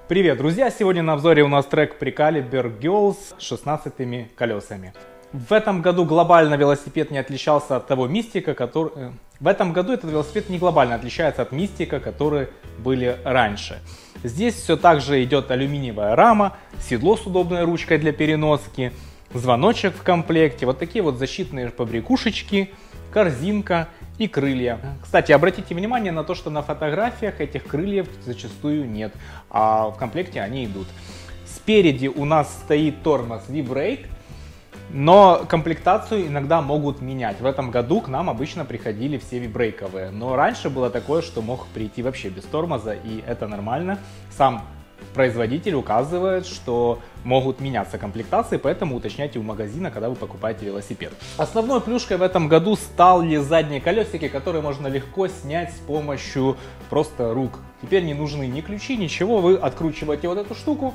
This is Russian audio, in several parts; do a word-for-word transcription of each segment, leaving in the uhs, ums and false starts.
Привет, друзья! Сегодня на обзоре у нас трек Precaliber Girls с шестнадцатыми колесами. В этом году глобально велосипед не отличался от того мистика, который... В этом году этот велосипед не глобально отличается от мистика, которые были раньше. Здесь все так же идет алюминиевая рама, седло с удобной ручкой для переноски, звоночек в комплекте, вот такие вот защитные побрякушечки, корзинка и крылья. Кстати, обратите внимание на то, что на фотографиях этих крыльев зачастую нет, а в комплекте они идут. Спереди у нас стоит тормоз V-Brake, но комплектацию иногда могут менять. В этом году к нам обычно приходили все V-брейковые, но раньше было такое, что мог прийти вообще без тормоза, и это нормально. Сам производитель указывает, что могут меняться комплектации, поэтому уточняйте у магазина, когда вы покупаете велосипед. Основной плюшкой в этом году стали задние колесики, которые можно легко снять с помощью просто рук. Теперь не нужны ни ключи, ничего, вы откручиваете вот эту штуку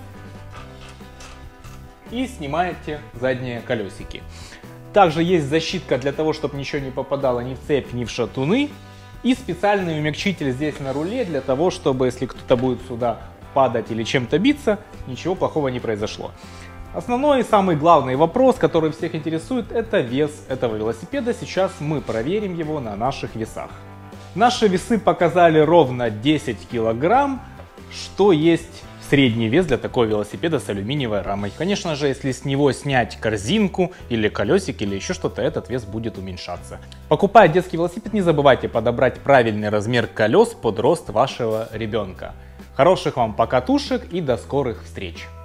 и снимаете задние колесики. Также есть защитка для того, чтобы ничего не попадало ни в цепь, ни в шатуны. И специальный умягчитель здесь на руле для того, чтобы если кто-то будет сюда падать или чем-то биться, ничего плохого не произошло. Основной и самый главный вопрос, который всех интересует, это вес этого велосипеда. Сейчас мы проверим его на наших весах. Наши весы показали ровно десять килограмм, что есть средний вес для такого велосипеда с алюминиевой рамой. Конечно же, если с него снять корзинку или колесики или еще что-то, этот вес будет уменьшаться. Покупая детский велосипед, не забывайте подобрать правильный размер колес под рост вашего ребенка. Хороших вам покатушек и до скорых встреч!